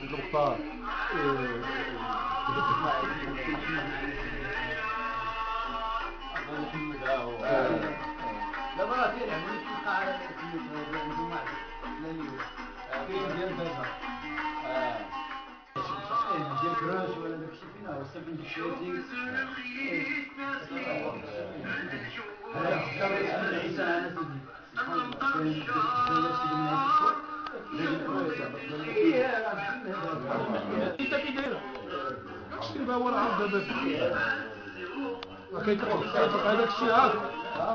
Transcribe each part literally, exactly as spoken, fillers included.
المختار. محمد لا مرات يلعب ويتوقع على الجماعة الإسلامية كاين ديال دابا ديال كراش ولا داكشي فين هو سبعين شيتينغ هذا عيسى أنا سيدي انت كي دايره شتي هو العرض دابا ما كيتقطع هذاك الشيء هاك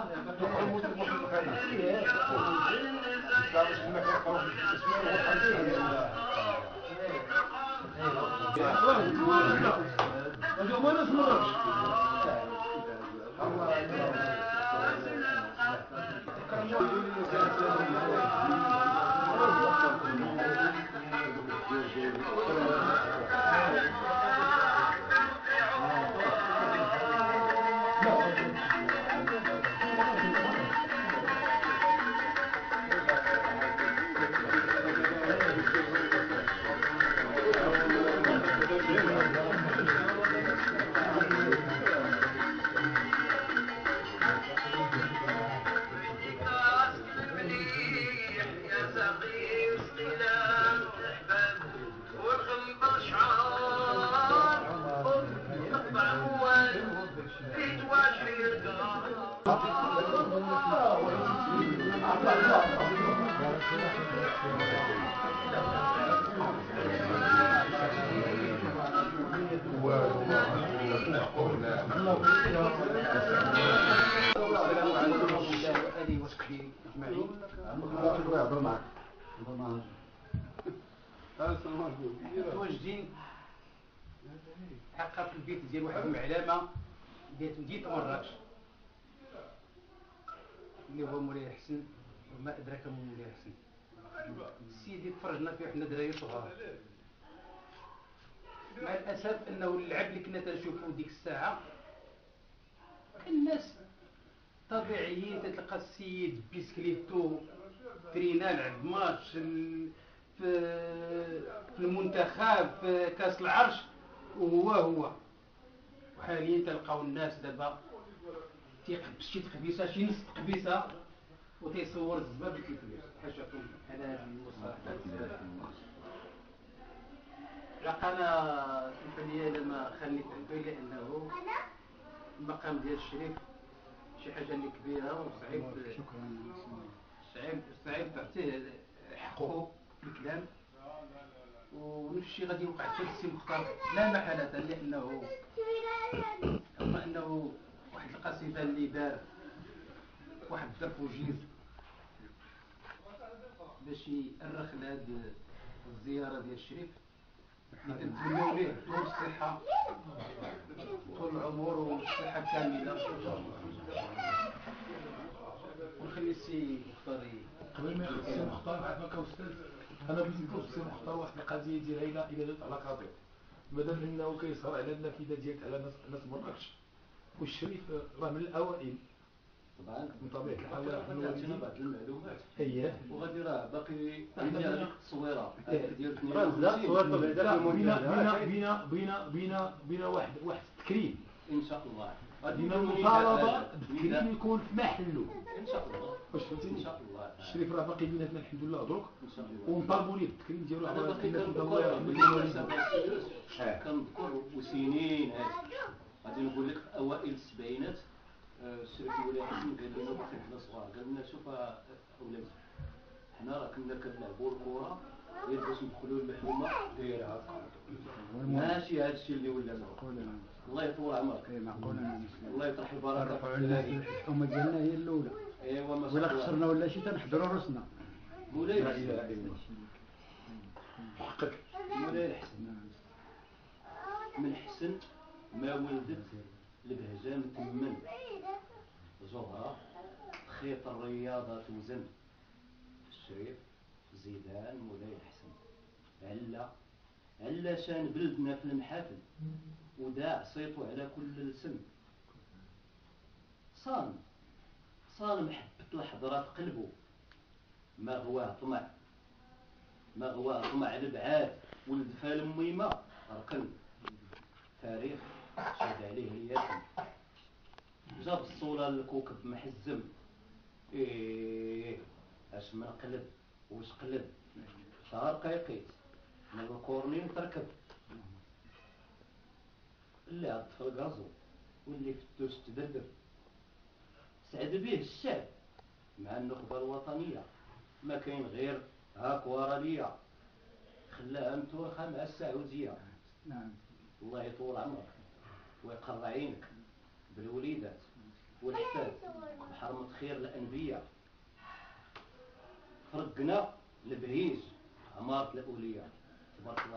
ما نسمعش متواجدين حقا في البيت ديال واحد المعلمه ديال مدينه مراكش اللي هو مولاي حسن وما ادراك ما مولاي حسن. سيدي تفرجنا فيه حنا دراري صغار، مع الاسف انه اللعب اللي كنا تنشوفو ديك الساعه الناس طبيعيين، تتلقى السيد بيسكليتو ترينا لعب ماتش في في المنتخب في كاس العرش وهو هو. وحاليا تلقاو الناس دابا تيقبس شي تقبيسه شي نص تقبيسه وتيصور الزباب بالتلفزيون. حاشاكم على هذه المصطلحات. لقنا الفنيه لما خليت عنده لانه المقام ديال الشريف شي حاجه اللي كبيره وصعيب صعيب صعيب تعطيه حقه في الكلام. ونفس الشيء غادي يوقع في السي مختار لا محاله، لانه رغم انه واحد القصيده اللي دار واحد الدرفوجير باش يأرخ لهاد الزياره ديال الشريف اللي تنتمناو ليه طول الصحه طول العمر والصحه كامله. ونخلي السي مختار قبل ما يخص السي مختار عافاك استاذ، انا بغيت نطلب السي مختار واحد القضيه ديالها الى جات على خاطر مادام انه كيصهر على النافذه ديالك على ناس ناس مراكش، والشريف راه من الاوائل طبعا من طبيعه الحال عطينا بعض المعلومات. اييه وغادي راه باقي عندي هذيك التصويره ديال راه لا تصوير بينا بينا بينا بينا بينا بينا واحد واحد التكريم ان شاء الله. بينا المطالبه بالتكريم يكون في محله ان شاء الله. واش فهمتيني؟ ان شاء الله. الشريف راه باقي بيناتنا الحمد لله دروك ان شاء الله. ونطالبوا ليه بالتكريم ديالو انا على باقي كلمه كنذكر الله كنذكر وسنين هذه غادي نقول لك في اوائل السبعينات. الشريف مولاي حسن قال لنا وقت حنا صغار، قال لنا شوف اولاد حنا راه كنا كنلعبوا الكره غير باش ندخلوا اللحومه دايره هكا، ماشي هذا الشيء اللي ولا الله يطول عمرك. اي معقوله الله يطرح البركه في الناس. الحكومه ديالنا هي الاولى. ايوا ما ولا خسرنا ولا شي تنحضروا راسنا. مولاي لا اله الا الله. حقك مولاي الحسن من حسن ما ولدت البهجه متمن زهره خيط الرياضه توزن. الشريف زيدان مولاي الحسن علا علا شان بلدنا في المحافل وداع صيته على كل لسن. صان صان محبة الحضرات قلبه ما هواه طمع ما هو طمع الابعاد ولد فالميمه ركن تاريخ شاد عليه الياسم جاب الصوره للكوكب محزم ايه اش من قلب واش قلب شهر قيقيت من الكورنين تركب اللي عطف الغازو واللي فتوش تدردر سعد به الشعب مع النخبه الوطنيه ما كاين غير هاك وراليه خلاها متورخه مع السعوديه. نعم. الله يطول عمرك ويقر عينك بالوليدات والحفاد بحرمة خير الأنبياء. فرقنا البهيج عمارة الأولياء تبارك الله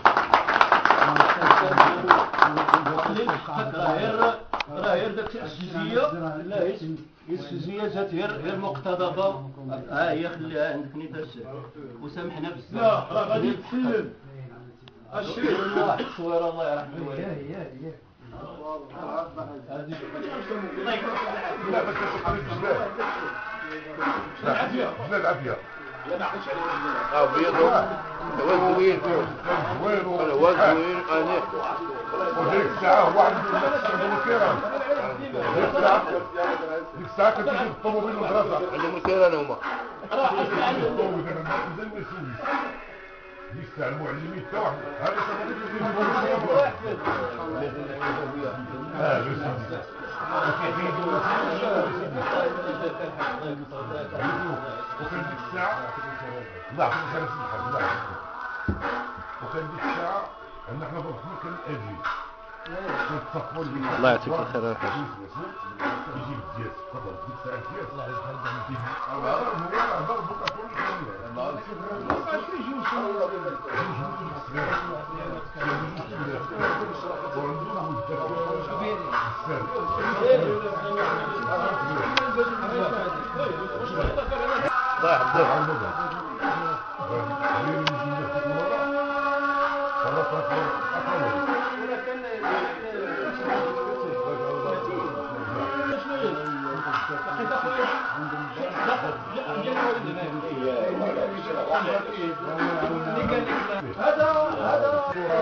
عليك. راه غير داك السوزية لا هي السوزية جات غير غير مقتضبة. ها هي خليها عندك نيتا الشعر وسامحنا بزاف. لا راه غادي تسلم الشيخ واحد التصوير الله يرحمه الوالد. لا بس العافية لا العافية لا ما عقلش عليه اه بيضهم وزوين وزوين انيق وديك الساعة واحد من المسيرة ديك الساعة كنت تجيب الطوموبيل المدرسة اللي مسيران هما ديك الساعة المعلمين تا واحد هذا وكان ديك الساعة لا كان خمس الحاج لا وكان ديك الساعة ان احنا ضربنا كان اجي كنتصفوا الله يعطيك الخير يا حاج. يجي الدياس تفضل ديك الساعة الدياس الله يجعل هو ضربك كل الله يحفظك. هذا هذا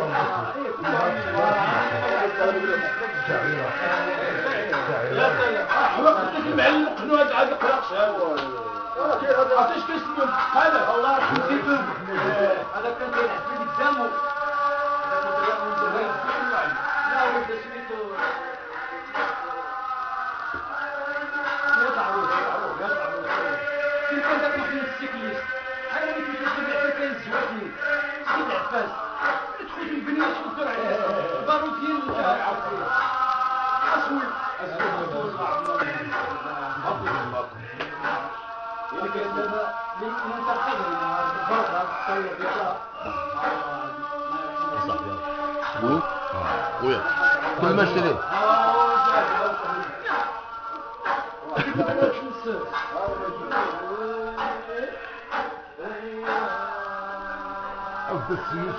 المعلم قنوة عاد قراقش عرفتيش كيسمو هذا الله يرحم سيدو هذا كان كيلعب في الزامو لا ولد سميتو يضعروه يضعروه يضعروه كيف كان داك محمد السيكليست هذا اللي كيتبع حتى كاين الزواجي سيد عباس تدخل في البنيه تقدر عليه البارود ديال الجهه عرفتي اسود اسود اللي كاين دابا اللي منتقل النهار برا تصور فيها صاحبي خويا خويا كل ما اشتري او السيوف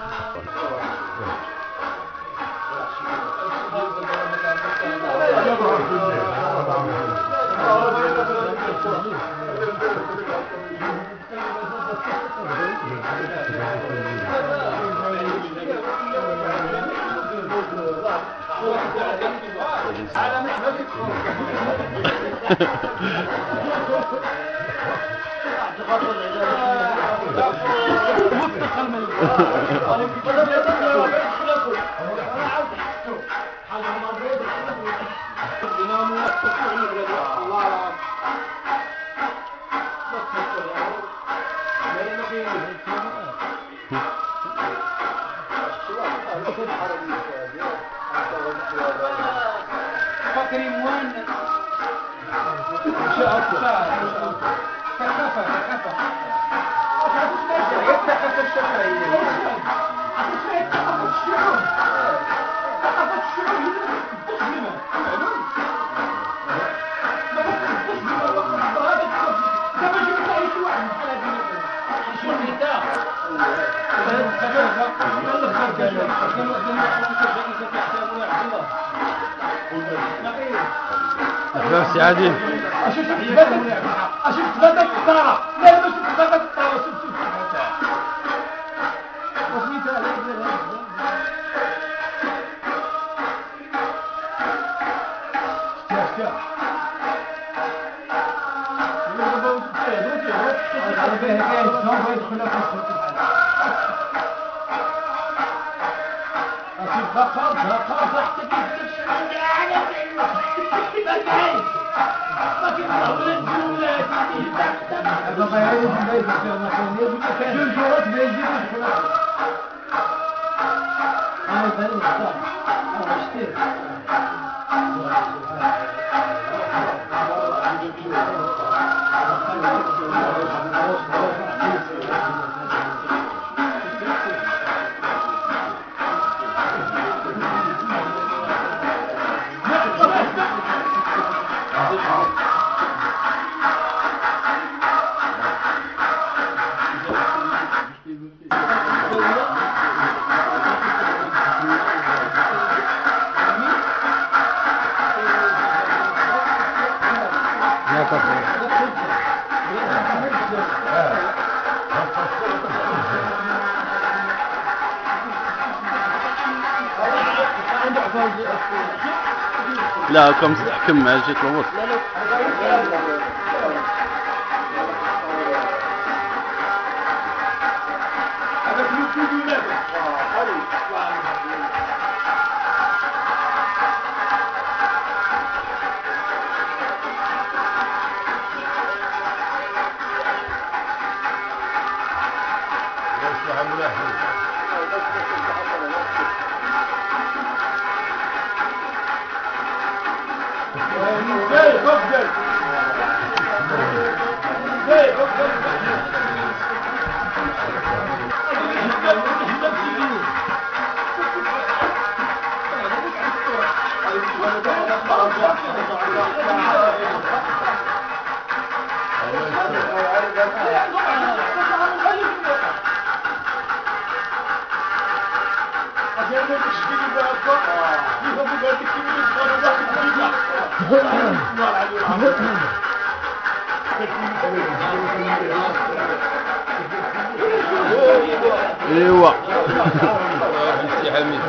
على محمد فكري موان شاء الله كفى كفى يتكفى الشفعية نفس عادي اشوف بدك الطارة لا ما شفت بدك الطارة شوف شوف قابضها قابضها حتى كيف لا كم تحكم مع جيت الوسط. ايوا سي حميد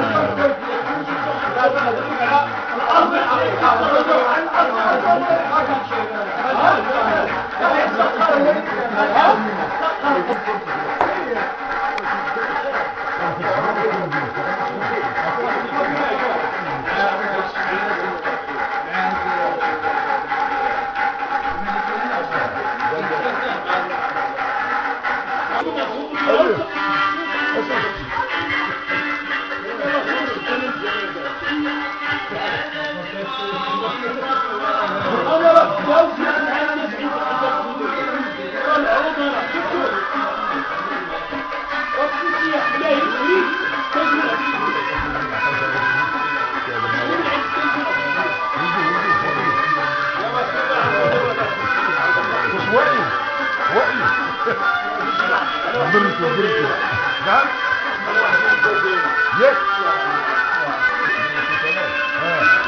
بركو بركو نعم يس